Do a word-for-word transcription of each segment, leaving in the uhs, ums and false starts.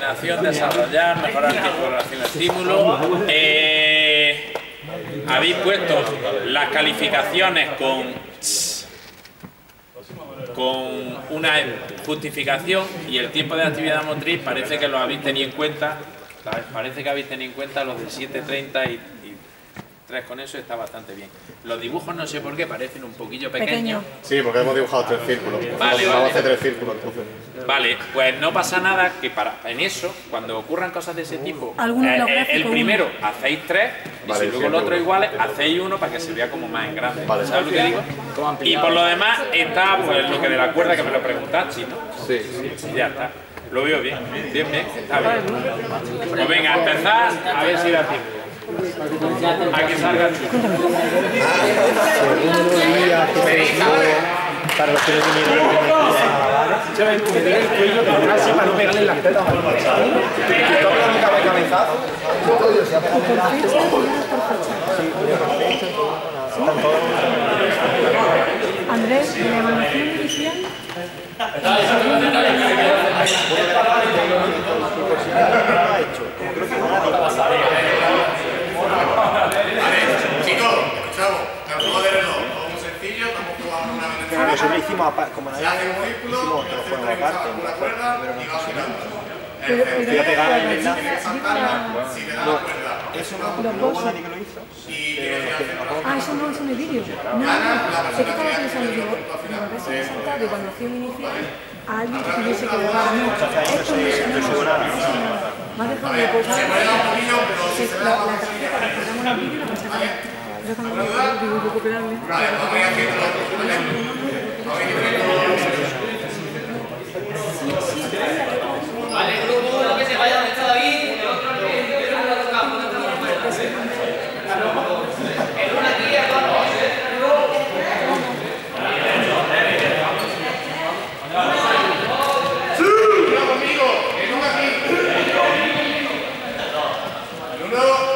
coordinación, desarrollar, mejorar el tiempo de relación estímulo. Eh, habéis puesto las calificaciones con, con una justificación y el tiempo de actividad motriz parece que lo habéis tenido en cuenta. Parece que habéis tenido en cuenta los de siete treinta y, y tres con eso está bastante bien. Los dibujos no sé por qué parecen un poquillo pequeños. Sí, porque hemos dibujado tres círculos. Vale, vamos vale. a hacer tres círculos entonces. Vale, pues no pasa nada que para en eso, cuando ocurran cosas de ese tipo, eh, eh, el primero hacéis tres y Vale, si luego el siempre otro uno. iguales, hacéis uno para que se vea como más en grande. Vale. ¿Sabes lo que digo? Y por lo demás está pues lo que de la cuerda que me lo preguntaste, ¿no? Sí. Sí, ya está. Lo veo bien, bien, bien, está bien. Pues venga, empezad a ver si da tiempo. A que salga el tiempo. Segundo día que tengo para los que no vinieron a me duele el cuello casi para no pegarle en las tetas. Andrés, de la evaluación inicial. Chicos, escuchamos, el juego de reloj, todo muy sencillo, estamos jugando una vez. Nosotros hicimos, como no Se hace un círculo, hicimos el otro centro juego que está aparte. con una cuerda y va girando. Pero, pero Voy a pegar la- en el la- Saltarla, la- si te da la cuerda, Eso no, Los no hubo bolsos. nadie que lo hizo. y quieres ir al centro, Ah, eso no, eso no es vídeo. No, no, es que estaba pensando, digo, me parece que saltar de evaluación inicial a alguien que tuviese que grabar. No, esto no es no, no, no, no. Me ha dejado de posar. La la tarjeta que pegamos en el vídeo y la pasamos. Pero cuando digo recuperarle. vale, vamos a ir haciendo los dos, ¿vale? Vamos a ir haciendo Vale, grupo uno que se vaya donde está David, el otro el que no lo tocamos, no estamos el uno aquí, el otro. uno conmigo, el uno aquí. El uno.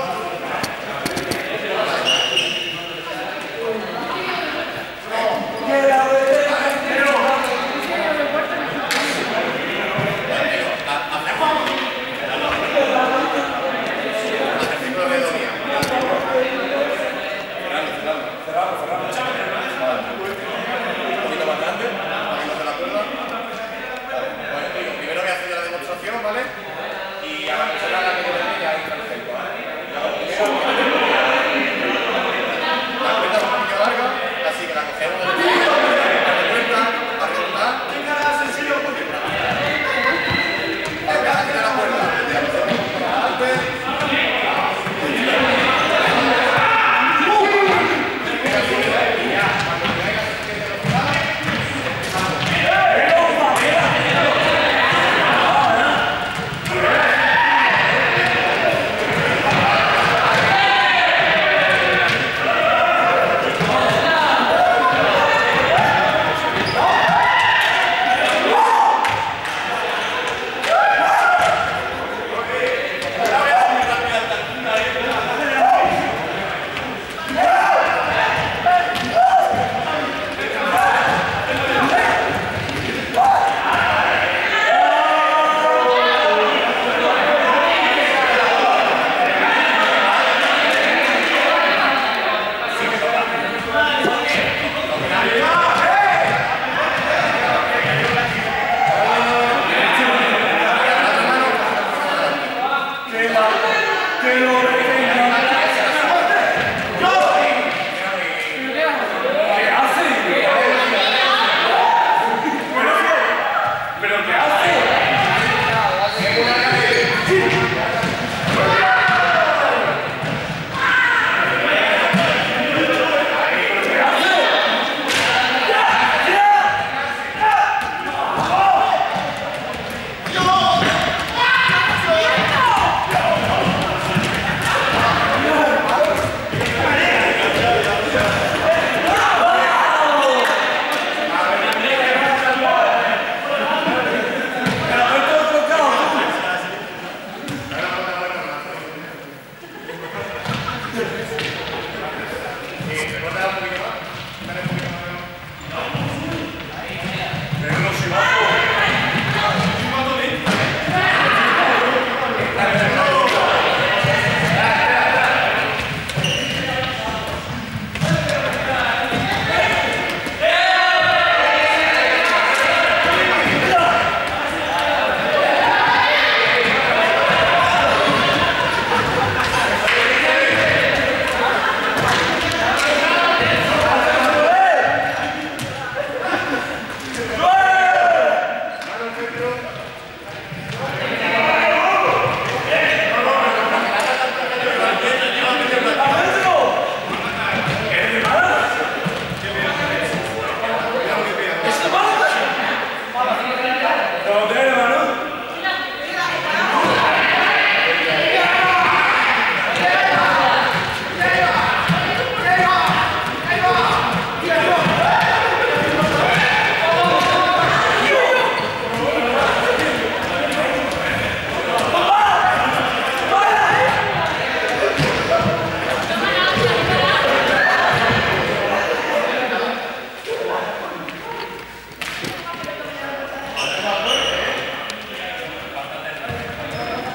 Primero voy a hacer la demostración, ¿vale? Y a la persona a la que yo le dé ya ahí perfecto, ¿vale? La cuenta es un poquito larga, así que la cogemos de la cuenta, a redondar. Venga, aquí está la cuerda. La cogemos por adelante.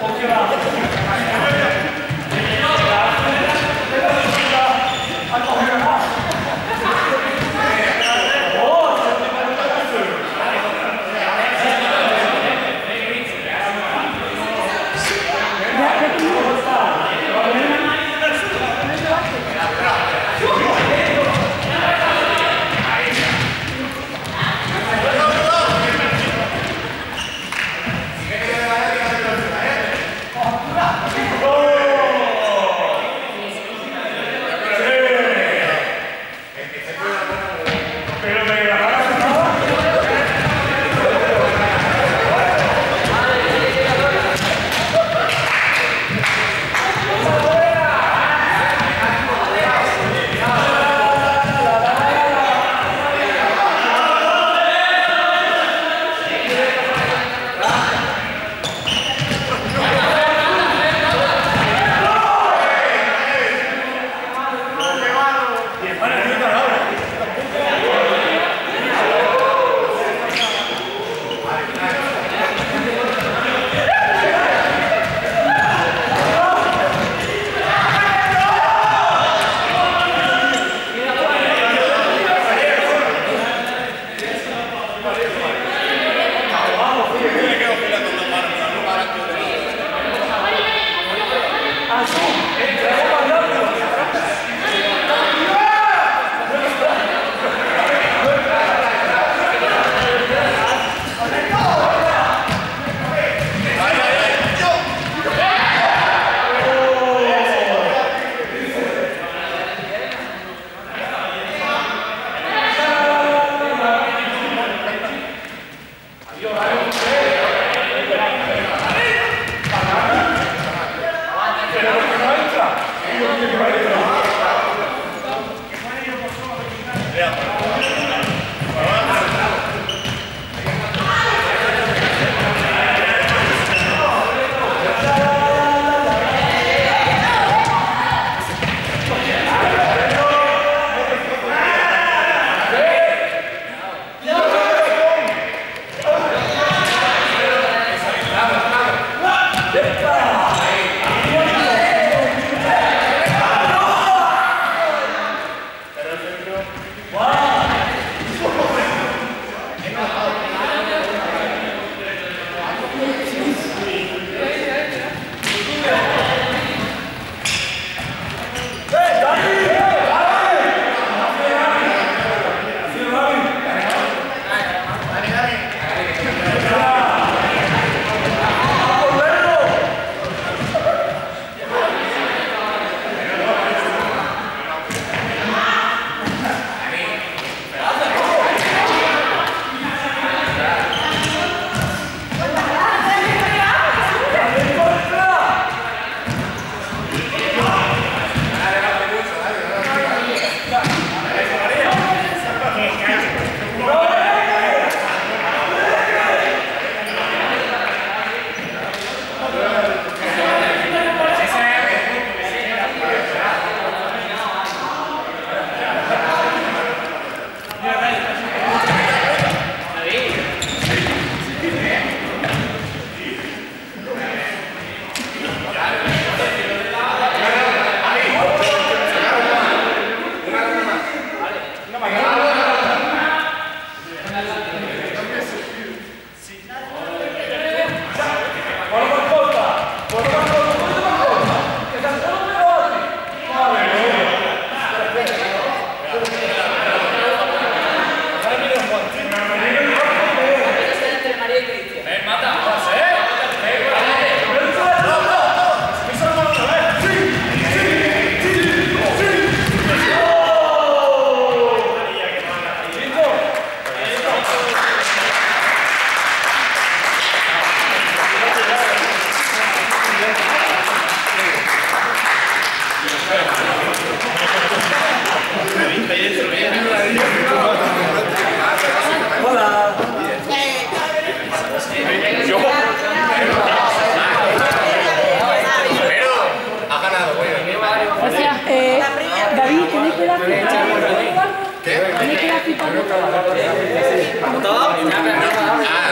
Ah,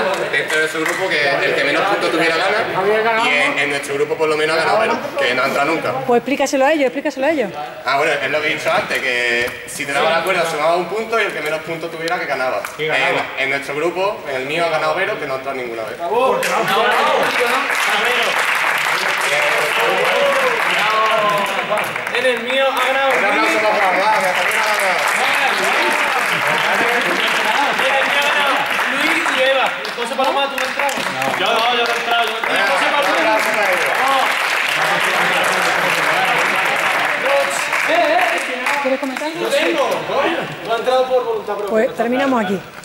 este es su grupo que el que menos puntos tuviera gana. Y en, en nuestro grupo por lo menos ha ganado Vero, que no ha entrado nunca. Pues explícaselo a ellos, explícaselo a ellos. Ah, bueno, es lo que he dicho antes, que si te daba la cuerda sumaba un punto y el que menos puntos tuviera que ganaba. En, en nuestro grupo, en el mío ha ganado Vero, que no ha entrado ninguna vez. En el mío ha ganado Un aplauso para Juan, va, que hasta aquí no ha ganado. En el mío ha ganado Luis y Eva. José Paloma, ¿tú no has entrado? Yo no, yo no he entrado. Yo no he entrado. José Paloma. ¿Quieres comentar algo? Yo tengo. Tú has entrado por voluntad propia. Pues terminamos aquí.